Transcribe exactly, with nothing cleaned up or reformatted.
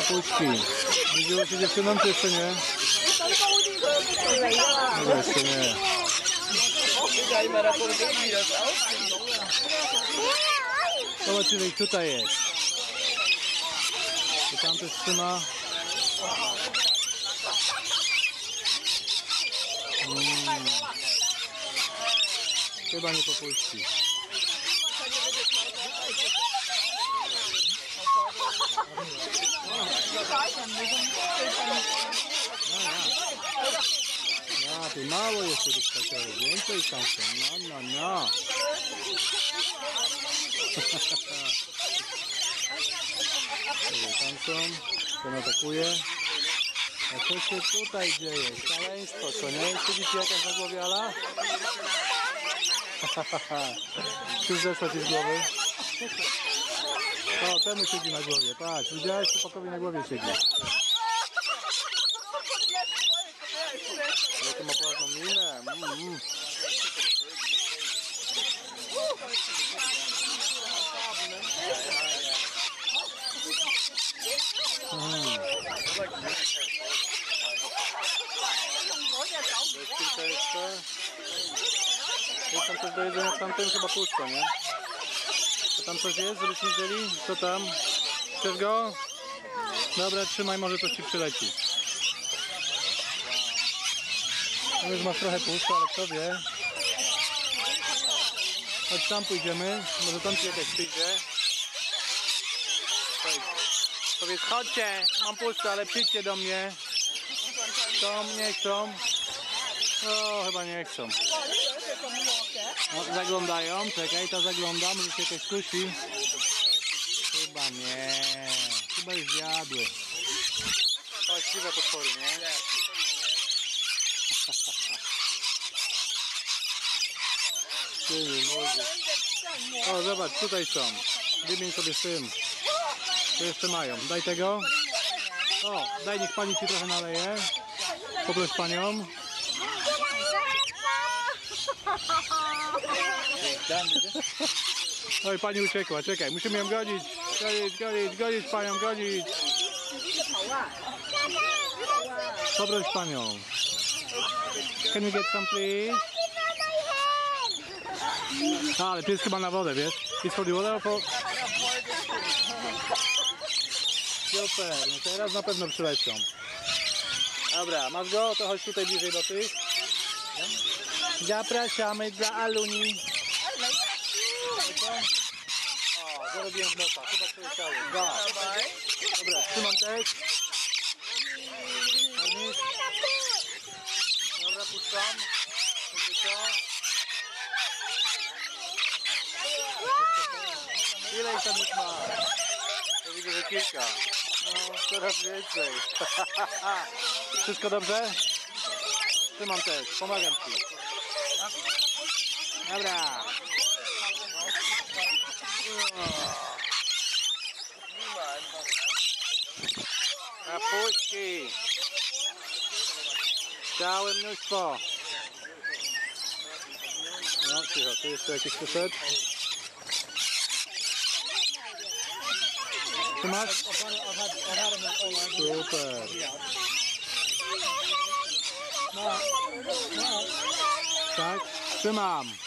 Papuśki. Widziało się dziewczyną, czy jeszcze nie? No jeszcze nie. Zobacz, ile ich tutaj jest. I tam też trzyma. Mm. Chyba nie popuści. Ja, tu mało jeszcze tych kaciorów, więcej tam są. No, no, no. Tam są, ten atakuje. A co się tutaj dzieje? Szaleństwo, co nie? Siedzi ci jakaś na głowie, Ala? Czy zeszła ci z głowy? O, temu siedzi na głowie, patrz, widziałeś, chłopakowi na głowie siedzi. Jaką ma poważną minę. Mm, mm. Mm. Jest kilka jeszcze. Jest tam coś do jedzenia, w tamtym chyba pusto, nie? To tam coś jest, żebyśmy wzięli? Co tam? Chcesz go? Dobra, trzymaj, może coś ci przyleci. No już masz trochę pusto, ale kto wie? Chodź tam pójdziemy, może tam ci jakaś przyjdzie. Powiedz, chodźcie, mam pusto, ale przyjdźcie do mnie. Chcą, nie chcą? O, chyba nie chcą. No, zaglądają, czekaj, ta zagląda, może się jakaś kusi. Chyba nie, chyba już zjadły. Właściwe potwory, nie? O, zobacz, tutaj są. Wymień sobie z tym. To jeszcze mają. Daj tego. O, daj, niech pani ci trochę naleje. Poproś panią. Oj, pani uciekła, czekaj, musimy ją gonić. Gonić, gonić, gonić panią, gonić. Poproś panią. Can we get some, please? A, ale to jest chyba na wodę, wiesz? It's for the water, for... Super, no teraz na pewno przylecą. Dobra, masz go? To chodź tutaj bliżej do tych. Zapraszamy dla Aluni. O, zarobiłem w nosa, chyba przyleciały. Dwa. Dobra, trzymam też. Dobra, puszczam. Ile ich tam już ma? Ja widzę, że kilka. No, coraz więcej. Wszystko dobrze? Trzymam też, pomagam ci. Dobra. Kapuśki. Całe mnóstwo. No, cicho, tu jeszcze jakiś przyszedł. Trzymasz? Super. Tak? Trzymam.